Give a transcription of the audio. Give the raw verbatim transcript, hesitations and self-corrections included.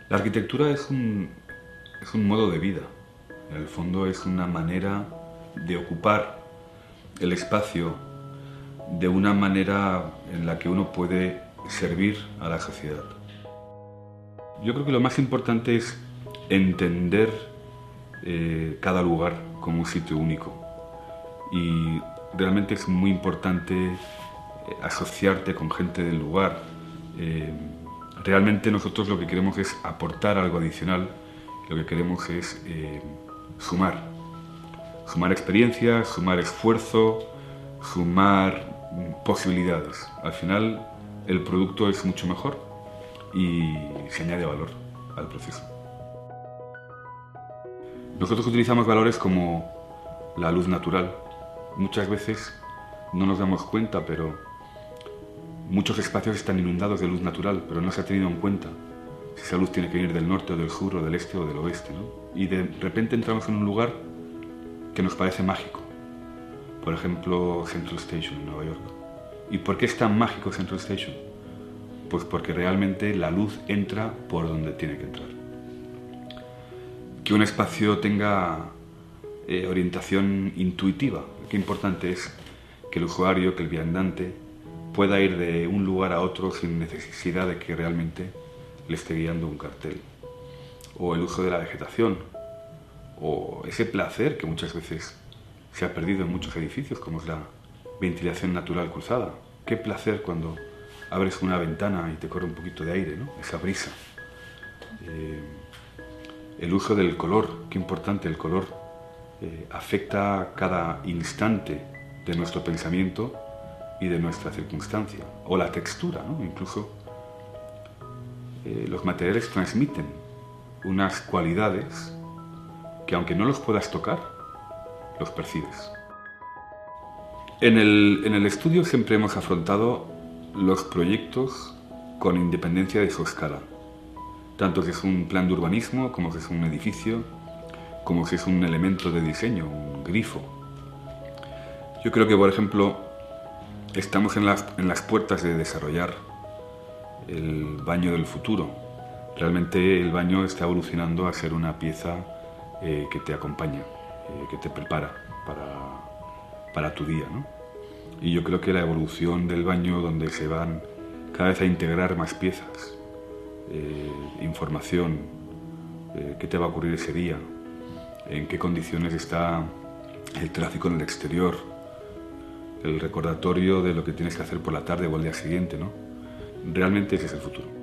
La arquitectura es un, es un modo de vida. En el fondo es una manera de ocupar el espacio de una manera en la que uno puede servir a la sociedad. Yo creo que lo más importante es entender eh, cada lugar como un sitio único. Y realmente es muy importante eh, asociarte con gente del lugar. Eh, realmente nosotros lo que queremos es aportar algo adicional, lo que queremos es eh, sumar. Sumar experiencias, sumar esfuerzo, sumar posibilidades. Al final el producto es mucho mejor y se añade valor al proceso. Nosotros utilizamos valores como la luz natural. Muchas veces no nos damos cuenta, pero muchos espacios están inundados de luz natural, pero no se ha tenido en cuenta si esa luz tiene que venir del norte o del sur o del este o del oeste, ¿no? Y de repente entramos en un lugar que nos parece mágico. Por ejemplo, Central Station en Nueva York. ¿Y por qué es tan mágico Central Station? Pues porque realmente la luz entra por donde tiene que entrar. Que un espacio tenga eh, orientación intuitiva. Qué importante es que el usuario, que el viandante, pueda ir de un lugar a otro sin necesidad de que realmente le esté guiando un cartel. O el uso de la vegetación, o ese placer que muchas veces se ha perdido en muchos edificios, como es la ventilación natural cruzada. Qué placer cuando abres una ventana y te corre un poquito de aire, ¿no? Esa brisa. Eh, el uso del color, qué importante el color. Eh, afecta cada instante de nuestro pensamiento y de nuestra circunstancia. O la textura, ¿no? Incluso eh, los materiales transmiten unas cualidades que aunque no los puedas tocar, los percibes. En el, en el estudio siempre hemos afrontado los proyectos con independencia de su escala. Tanto si es un plan de urbanismo, como si es un edificio, como si es un elemento de diseño, un grifo. Yo creo que, por ejemplo, estamos en las, en las puertas de desarrollar el baño del futuro. Realmente el baño está evolucionando a ser una pieza Eh, que te acompaña, eh, que te prepara para, para tu día, ¿no? Y yo creo que la evolución del baño, donde se van cada vez a integrar más piezas, eh, información, eh, qué te va a ocurrir ese día, en qué condiciones está el tráfico en el exterior, el recordatorio de lo que tienes que hacer por la tarde o al día siguiente, ¿no? Realmente ese es el futuro.